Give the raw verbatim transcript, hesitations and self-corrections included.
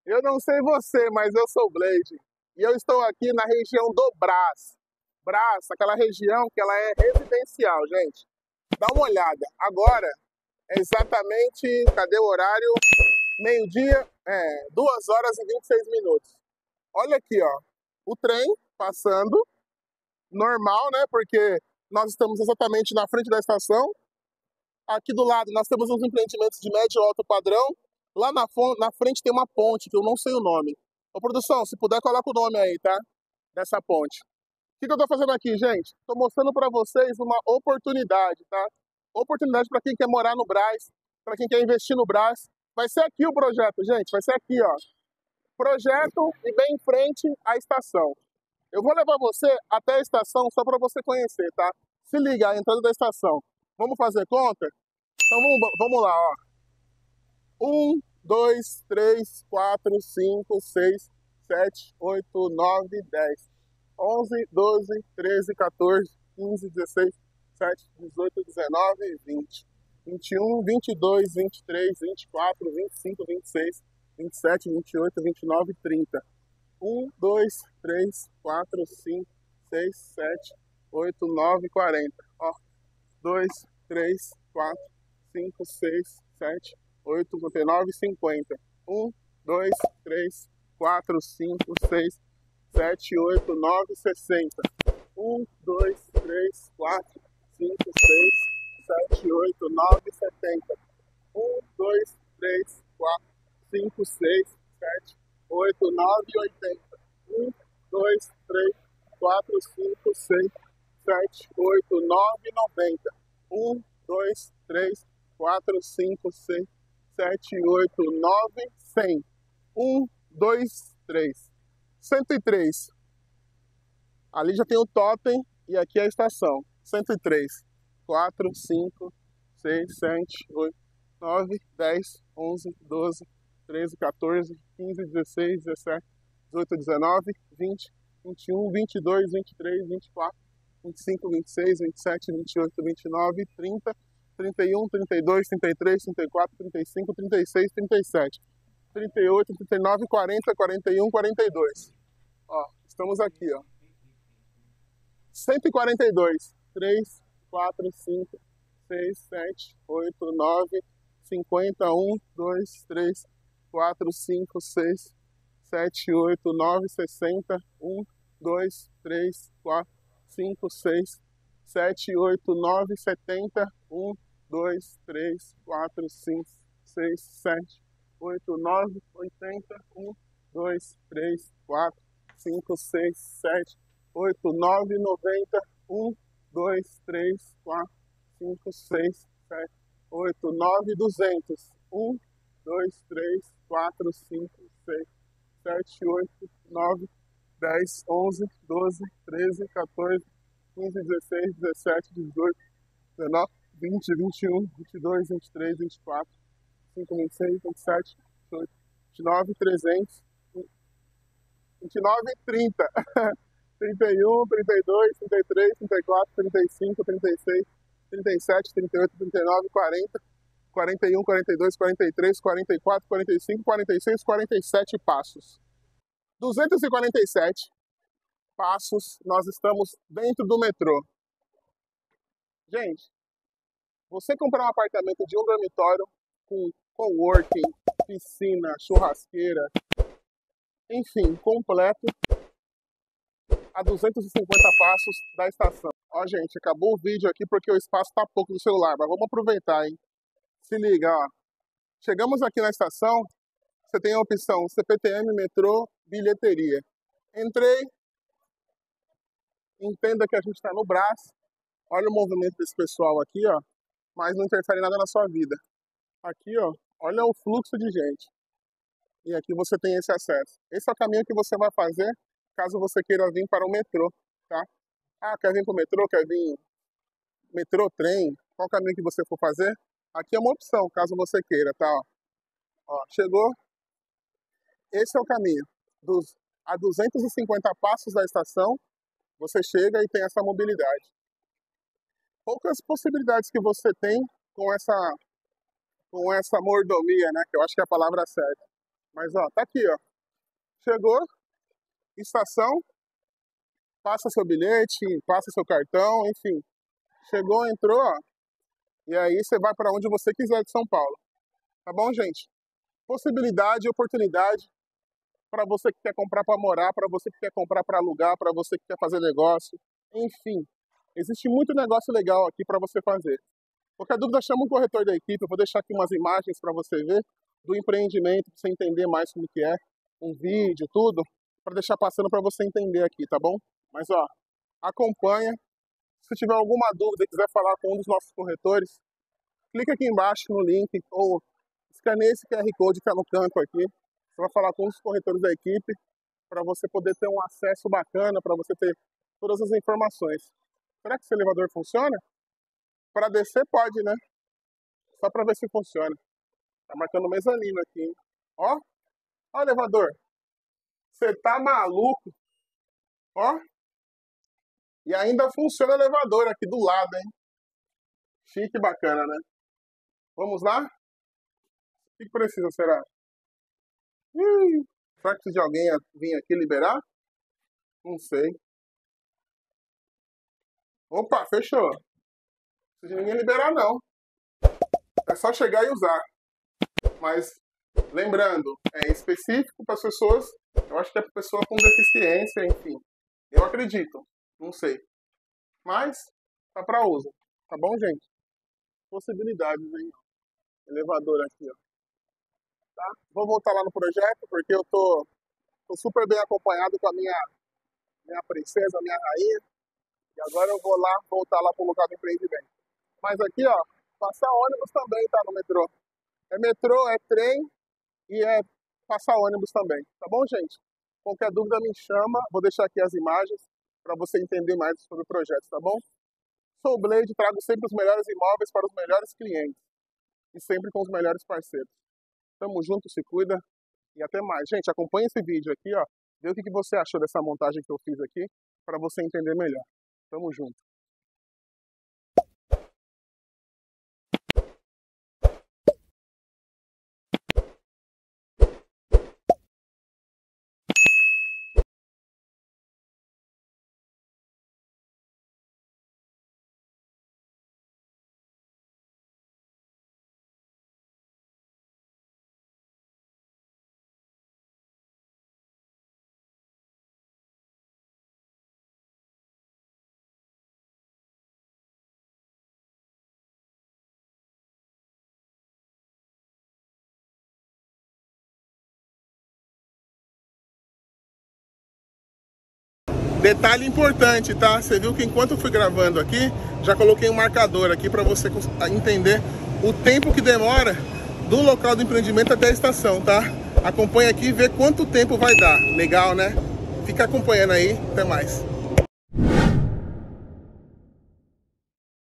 Eu não sei você, mas eu sou o Blade. E eu estou aqui na região do Brás. Brás, aquela região que ela é residencial, gente. Dá uma olhada. Agora é exatamente, cadê o horário? Meio-dia, é, duas horas e vinte e seis minutos. Olha aqui, ó. O trem passando, normal, né? Porque nós estamos exatamente na frente da estação. Aqui do lado nós temos uns empreendimentos de médio e alto padrão. Lá na, na frente tem uma ponte, que eu não sei o nome. Ô, produção, se puder, coloca o nome aí, tá? Dessa ponte. O que, que eu tô fazendo aqui, gente? Tô mostrando para vocês uma oportunidade, tá? Oportunidade para quem quer morar no Brás, para quem quer investir no Brás. Vai ser aqui o projeto, gente. Vai ser aqui, ó. Projeto e bem em frente à estação. Eu vou levar você até a estação só para você conhecer, tá? Se liga, a entrada da estação. Vamos fazer conta? Então vamos, vamos lá, ó. Um, dois, três, quatro, cinco, seis, sete, oito, nove, dez, onze, doze, treze, quatorze, quinze, dezesseis, dezessete, dezoito, dezenove, vinte, vinte e um, vinte e dois, vinte e três, vinte e quatro, vinte e cinco, vinte e seis, vinte e sete, vinte e oito, vinte e nove, trinta. um, dois, três, quatro, cinco, seis, sete, oito, nove, quarenta. Ó, dois, três, quatro, cinco, seis, sete, oito, nove, cinquenta. um, dois, três, quatro, cinco, seis, sete, oito, nove, sessenta. um, dois, três, quatro, cinco, seis, sete, oito, nove, setenta. um, dois, três, quatro, cinco, seis, sete, oito, nove, oitenta. um, dois, três, quatro, cinco, seis, sete, oito, nove, noventa. um, dois, três, quatro, cinco, seis, sete, oito, nove, cem. um, dois, três. cento e três. Ali já tem o totem e aqui é a estação. cento e três. quatro, cinco, seis, sete, oito, nove, dez, onze, doze, treze, quatorze, quinze, dezesseis, dezessete, dezoito, dezenove, vinte, vinte e um, vinte e dois, vinte e três, vinte e quatro, vinte e cinco, vinte e seis, vinte e sete, vinte e oito, vinte e nove, trinta, trinta e um, trinta e dois, trinta e três, trinta e quatro, trinta e cinco, trinta e seis, trinta e sete, trinta e oito, trinta e nove, quarenta, quarenta e um, quarenta e dois. Ó, estamos aqui, ó. cento e quarenta e dois. três, quatro, cinco, seis, sete, oito, nove, cinquenta, um, dois, três, quatro, cinco, seis, sete, oito, nove, sessenta, um, dois, três, quatro, cinco, seis, sete, oito, nove, setenta, um, dois, três, quatro, cinco, seis, sete, oito, nove, oitenta, um, dois, três, quatro, cinco, seis, sete, oito, nove, noventa, um, dois, três, quatro, cinco, seis, sete, oito, nove, duzentos. um, dois, três, quatro, cinco, seis, sete, oito, nove, dez, onze, doze, treze, quatorze, quinze, dezesseis, dezessete, dezoito, dezenove, vinte, vinte e um, vinte e dois, vinte e três, vinte e quatro, vinte e cinco, vinte e seis, vinte e sete, vinte e oito, vinte e nove, trezentos, vinte e nove, trinta. trinta e um, trinta e dois, trinta e três, trinta e quatro, trinta e cinco, trinta e seis, trinta e sete, trinta e oito, trinta e nove, quarenta, quarenta e um, quarenta e dois, quarenta e três, quarenta e quatro, quarenta e cinco, quarenta e seis, quarenta e sete passos. duzentos e quarenta e sete passos, nós estamos dentro do metrô. Gente, você comprar um apartamento de um dormitório com coworking, piscina, churrasqueira, enfim, completo, a duzentos e cinquenta passos da estação. Ó, gente, acabou o vídeo aqui porque o espaço tá pouco do celular, mas vamos aproveitar, hein? Se liga, ó. Chegamos aqui na estação, você tem a opção C P T M, metrô, bilheteria. Entrei, entenda que a gente está no Brás. Olha o movimento desse pessoal aqui, ó, mas não interfere nada na sua vida. Aqui, ó, olha o fluxo de gente. E aqui você tem esse acesso. Esse é o caminho que você vai fazer caso você queira vir para o metrô, tá? Ah, quer vir para o metrô, quer vir metrô, trem, qual caminho que você for fazer? Aqui é uma opção, caso você queira, tá? Ó, ó, chegou, esse é o caminho. Dos, a duzentos e cinquenta passos da estação, você chega e tem essa mobilidade. Poucas possibilidades que você tem com essa, com essa mordomia, né? Que eu acho que é a palavra certa. Mas ó, tá aqui, ó. Chegou, estação, passa seu bilhete, passa seu cartão, enfim. Chegou, entrou, ó. E aí você vai para onde você quiser de São Paulo. Tá bom, gente? Possibilidade e oportunidade para você que quer comprar para morar, para você que quer comprar para alugar, para você que quer fazer negócio. Enfim, existe muito negócio legal aqui para você fazer. Qualquer dúvida, chama um corretor da equipe. Eu vou deixar aqui umas imagens para você ver do empreendimento, para você entender mais como que é, um vídeo, tudo, para deixar passando para você entender aqui, tá bom? Mas ó, acompanha. Se tiver alguma dúvida e quiser falar com um dos nossos corretores, clica aqui embaixo no link ou escaneia esse Q R Code que está no canto aqui. Você vai falar com um dos corretores da equipe para você poder ter um acesso bacana, para você ter todas as informações. Será que esse elevador funciona? Para descer pode, né? Só para ver se funciona. Tá marcando mezanino aqui, hein? Ó, ó o elevador. Você tá maluco? Ó. E ainda funciona o elevador aqui do lado, hein? Chique e bacana, né? Vamos lá? O que precisa, será? Hum, será que precisa de alguém vir aqui liberar? Não sei. Opa, fechou. Não precisa de ninguém liberar, não. É só chegar e usar. Mas, lembrando, é específico para as pessoas, eu acho que é para pessoa com deficiência, enfim. Eu acredito, não sei. Mas, tá para uso. Tá bom, gente? Possibilidades, hein? Elevador aqui, ó. Tá? Vou voltar lá no projeto, porque eu tô, tô super bem acompanhado com a minha, minha princesa, minha rainha. E agora eu vou lá, voltar lá pro lugar do empreendimento. Mas aqui, ó, passar ônibus também, tá? No metrô. É metrô, é trem e é passar ônibus também. Tá bom, gente? Qualquer dúvida me chama. Vou deixar aqui as imagens para você entender mais sobre o projeto, tá bom? Sou o Blade, trago sempre os melhores imóveis para os melhores clientes. E sempre com os melhores parceiros. Tamo junto, se cuida e até mais. Gente, acompanha esse vídeo aqui, ó. Vê o que você achou dessa montagem que eu fiz aqui para você entender melhor. Tamo junto. Detalhe importante, tá? Você viu que enquanto eu fui gravando aqui, já coloquei um marcador aqui para você entender o tempo que demora do local do empreendimento até a estação, tá? Acompanha aqui e vê quanto tempo vai dar. Legal, né? Fica acompanhando aí. Até mais.